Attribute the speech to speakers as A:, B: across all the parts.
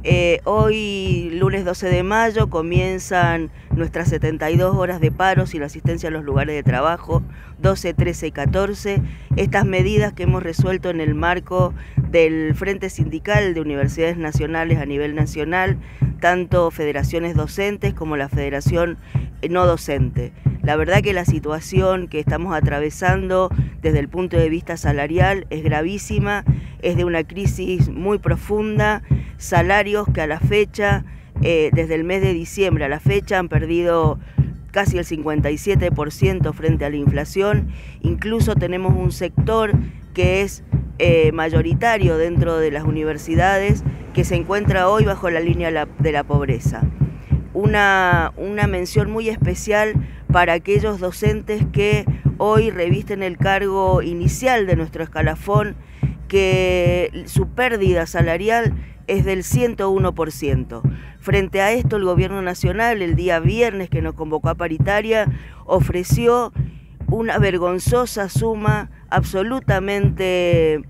A: Hoy, lunes 12 de mayo, comienzan nuestras 72 horas de paro sin la asistencia a los lugares de trabajo, 12, 13 y 14. Estas medidas que hemos resuelto en el marco del Frente Sindical de Universidades Nacionales a nivel nacional, tanto federaciones docentes como la federación no docente. La verdad que la situación que estamos atravesando desde el punto de vista salarial es gravísima, es de una crisis muy profunda, salarios que a la fecha, desde el mes de diciembre a la fecha, han perdido casi el 57% frente a la inflación. Incluso tenemos un sector que es mayoritario dentro de las universidades que se encuentra hoy bajo la línea de la pobreza. Una mención muy especial para aquellos docentes que hoy revisten el cargo inicial de nuestro escalafón, que su pérdida salarial es del 101%. Frente a esto, el Gobierno Nacional, el día viernes que nos convocó a paritaria, ofreció una vergonzosa suma absolutamente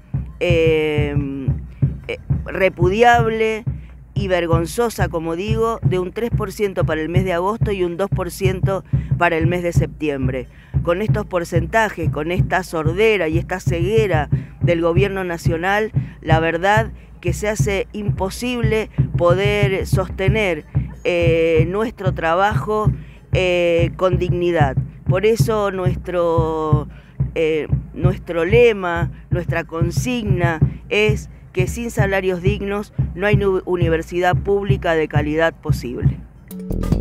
A: repudiable y vergonzosa, como digo, de un 3% para el mes de agosto y un 2% para el mes de septiembre. Con estos porcentajes, con esta sordera y esta ceguera del Gobierno Nacional, la verdad que se hace imposible poder sostener nuestro trabajo con dignidad. Por eso nuestro lema, nuestra consigna es que sin salarios dignos no hay universidad pública de calidad posible.